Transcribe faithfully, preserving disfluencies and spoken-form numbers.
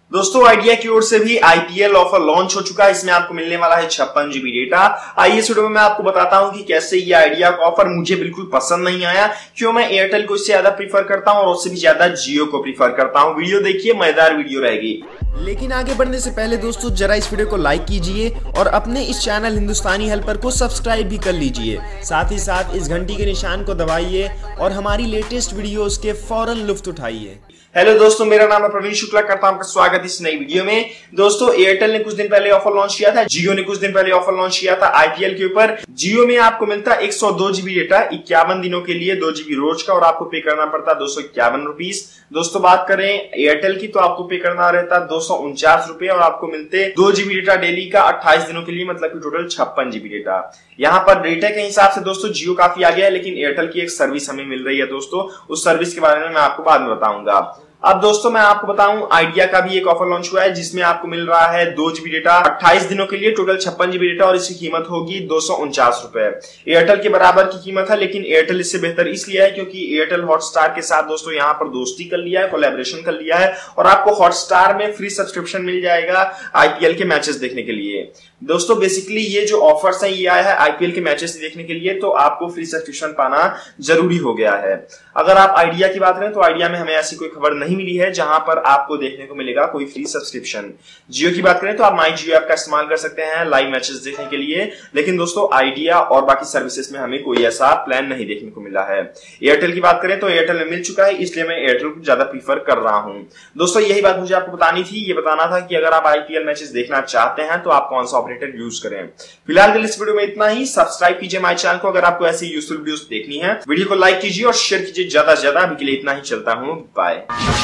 दोस्तों आइडिया की ओर से भी आईपीएल ऑफर लॉन्च हो चुका है। इसमें आपको मिलने वाला है छप्पन जीबी डेटा। आइए इस वीडियो में मैं आपको बताता हूं कि कैसे ये आइडिया का ऑफर मुझे बिल्कुल पसंद नहीं आया, क्यों मैं एयरटेल को इससे ज्यादा प्रीफर करता हूं और उससे भी ज्यादा जियो को प्रीफर करता हूं। वीडियो देखिए, मजेदार वीडियो रहेगी। लेकिन आगे बढ़ने से पहले दोस्तों जरा इस वीडियो को लाइक कीजिए और अपने इस चैनल हिंदुस्तानी हेल्पर को सब्सक्राइब भी कर लीजिए। साथ ही साथ इस घंटी के निशान को दबाइए और हमारी लेटेस्ट वीडियोस के फौरन लुत्फ उठाइए। हेलो दोस्तों, मेरा नाम है प्रवीण शुक्ला, करता हूं आपका स्वागत इस नई वीडियो में। दोस्तों एयरटेल ने कुछ दिन पहले ऑफर लॉन्च किया था, जियो ने कुछ दिन पहले ऑफर लॉन्च किया था आईपीएल के ऊपर। जियो में आपको मिलता है एक सौ दो जीबी डेटा इक्यावन दिनों के लिए, दो जीबी रोज का, और आपको पे करना पड़ता है दो सौ इक्यावन रुपीज। दोस्तों बात करें एयरटेल की तो आपको पे करना रहता है दो सौ उनचास रुपए और आपको मिलते दो जीबी डेटा डेली का अट्ठाईस दिनों के लिए, मतलब कि टोटल छप्पन जीबी डेटा। यहाँ पर डेटा के हिसाब से दोस्तों जियो काफी आगे है, लेकिन एयरटेल की एक सर्विस हमें मिल रही है दोस्तों, उस सर्विस के बारे में मैं आपको बाद में बताऊंगा। अब दोस्तों मैं आपको बताऊं आइडिया का भी एक ऑफर लॉन्च हुआ है जिसमें आपको मिल रहा है दो जीबी डेटा अट्ठाईस दिनों के लिए, टोटल छप्पन जीबी डेटा, और इसकी कीमत होगी दो सौ उनचास रुपए। एयरटेल के बराबर की कीमत है, लेकिन एयरटेल इससे बेहतर इसलिए है क्योंकि एयरटेल हॉटस्टार के साथ दोस्तों यहाँ पर दोस्ती कर लिया है, कोलैबोरेशन कर लिया है, और आपको हॉटस्टार में फ्री सब्सक्रिप्शन मिल जाएगा आईपीएल के मैचेस देखने के लिए। दोस्तों बेसिकली ये जो ऑफर्स है ये आया है आईपीएल के मैचेस देखने के लिए, तो आपको फ्री सब्सक्रिप्शन पाना जरूरी हो गया है। अगर आप आइडिया की बात करें तो आइडिया में हमें ऐसी कोई खबर नहीं मिली है जहां पर आपको देखने को मिलेगा कोई फ्री सब्सक्रिप्शन। जियो की बात करें तो आप माई जियो ऐप का इस्तेमाल कर सकते हैं लाइव मैचेस देखने के लिए, लेकिन दोस्तों आइडिया और बाकी सर्विसेज में हमें कोई ऐसा प्लान नहीं देखने को मिला है। एयरटेल की बात करें तो एयरटेल में मिल चुका है, इसलिए मैं एयरटेल को ज्यादा प्रीफर कर रहा हूं। दोस्तों यही बात मुझे आपको बतानी थी, ये बताना था कि अगर आप आईपीएल मैचेस देखना चाहते हैं तो आप कौन सा ऑपरेटर यूज करें। फिलहाल के लिए इस वीडियो में इतना ही। सब्सक्राइब कीजिए हमारे चैनल को अगर आपको ऐसी यूजफुल वीडियोस देखनी है। वीडियो को लाइक कीजिए और शेयर कीजिए ज्यादा से ज्यादा। अभी के लिए इतना ही, चलता हूं, बाय।